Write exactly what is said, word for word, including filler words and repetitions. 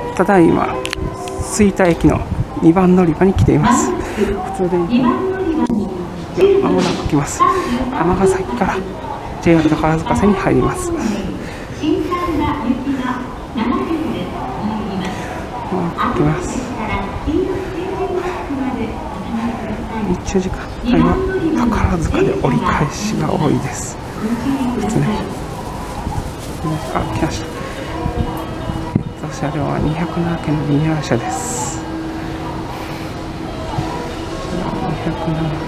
ただいま吹田駅のにばん乗り場に来ています。普通電車まもなく来ます。尼崎から ジェイアール 宝塚線に入ります。まもなく来ます。日中時間帯は宝塚で折り返しが多いです。普通ね、あ、来ました。えっと、車両はにひゃくななけんのリニア車です。にひゃくなな